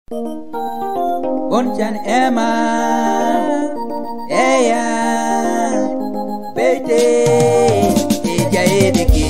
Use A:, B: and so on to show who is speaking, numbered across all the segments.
A: Bonchan Emma, Eya, Bete, Eja Edeki.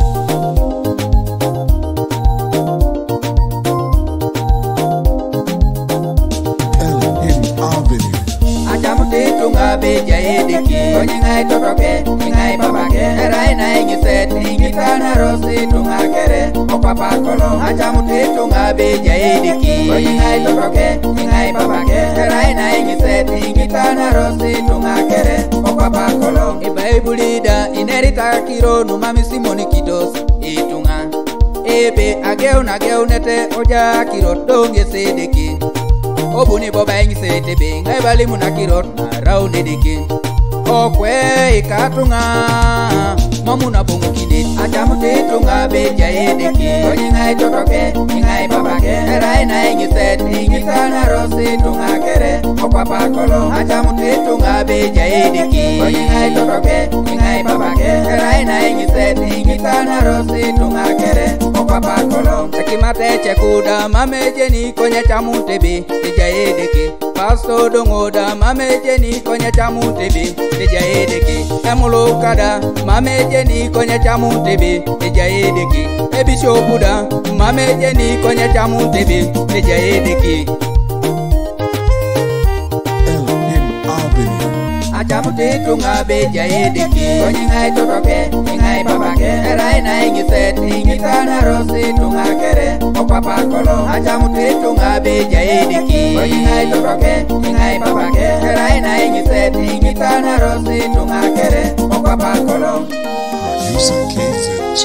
A: Tunga beja edeki, konyengai totoke, ingai babake, eraina ingiset, ingitana rosi tunga kere, opapa kolo, achamuti tunga beja edeki, konyengai totoke, ingai babake, eraina ingiset, ingitana rosi tunga kere, opapa kolo. Ibaibulida inerita kiro numami simoni kitos, itunga, ebe ageu nete oja kiro donge sedeki. Obuni boba ingise tebe ngai bali munakirot na raunde deke okwe ikatunga mamuna bongo kidit achamuti tunga beja edeki konyi ngai totoke ngai babake eraina ingise ingitana rosi tunga kere opapa kolo achamuti tunga beja edeki konyi ngai totoke ngai babake eraina ingise ingitana rosi tunga kere opapa kolo akimate chekuda mamejeni konye chamutebe edeke pasto dongoda mamejeni konya chamutebe deja edeke emulukada mamejeni konya chamutebe deja edeke ebishopuda mamejeni konya chamutebe deja edeke achamuti tunga beja edeke konya ngai totoke ngai babake eraina ingiset ingitana rosi tunga kere opapa kolo achamuti tunga beja edeke konya ngai totoke ngai babake eraina ingiset ingitana rosi tunga kere opapa kolo.
B: Producer KZ.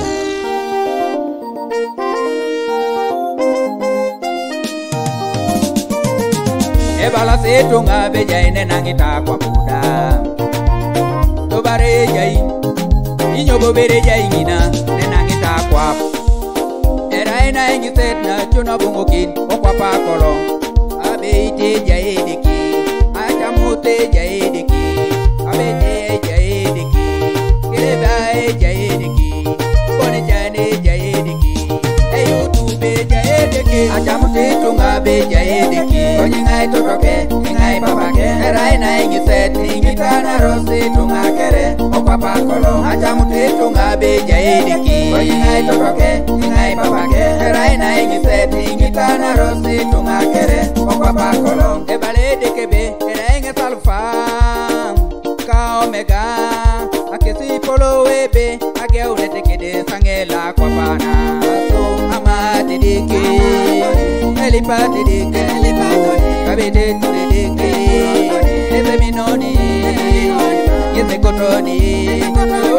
A: Ebala se tunga beja ine nangita kwa buda Tobare jai Inyobo bere jai ngina nenangita kwa Eraina ingiset na chuna bungo kin okwa pa kolo Abeite jai deki Achamote jai deki Abete jai deki Kirebae jai deki Bone chane jai deki Eyutube jai deki Achamote tunga be jai deki konyi ngai totoke ngai babake eraina ingiset ingitana rosi tunga kere opapa kolo achamuti tunga beja edeki konyi ngai totoke ngai babake eraina ingiset ingitana rosi tunga kere opapa kolo ebale dekebe erainge salfa ka omega akesi polo webe ageule tekede sangela kwa bana so amati deke elipati deke kabete tudeke ese minoni yese kotoni